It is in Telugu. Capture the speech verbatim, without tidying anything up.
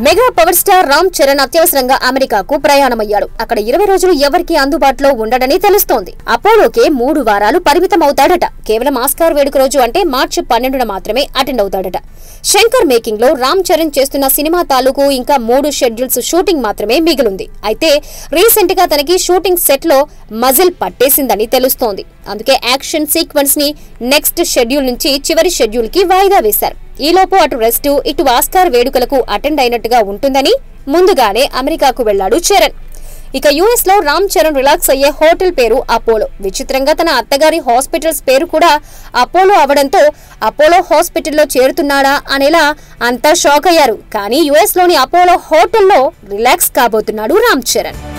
Mega power star Ram Charan అత్యవసరంగా అమెరికాకు ప్రయాణమయ్యాడు. అక్కడ ఇరవై రోజులు ఎవరికి అందుబాటులో ఉండడని తెలుస్తోంది. అపోలోకే మూడు వారాలు పరిమితం అవుతాడట. కేవలం ఆస్కార్ వేడుక రోజు అంటే మార్చి పన్నెండున మాత్రమే అటెండ్ అవుతాడట. శంకర్ మేకింగ్ లో రామ్ చరణ్ చేస్తున్న సినిమా తాలూకు ఇంకా మూడు షెడ్యూల్స్ షూటింగ్ మాత్రమే మిగిలింది. అయితే రీసెంట్ గా తనకి షూటింగ్ సెట్ లో మజిల్ పట్టేసిందని తెలుస్తోంది. అందుకే యాక్షన్ సీక్వెన్స్ ని నెక్స్ట్ షెడ్యూల్ నుంచి చివరి షెడ్యూల్ కి వాయిదా వేశారు. ఈలోపు అటు రెస్ట్ ఇటు ఆస్కార్ వేడుకలకు అటెండ్ అయినట్టుగా ఉంటుందని ముందుగానే అమెరికాకు వెళ్లాడు చరణ్. ఇక యుఎస్ లో రామ్ చరణ్ రిలాక్స్ అయ్యే హోటల్ పేరు అపోలో. విచిత్రంగా తన అత్తగారి హాస్పిటల్స్ పేరు కూడా అపోలో అవడంతో అపోలో హాస్పిటల్లో చేరుతున్నాడా అనేలా అంతా షాక్ అయ్యారు. కానీ యుఎస్ లోని అపోలో హోటల్లో రిలాక్స్ కాబోతున్నాడు రామ్ చరణ్.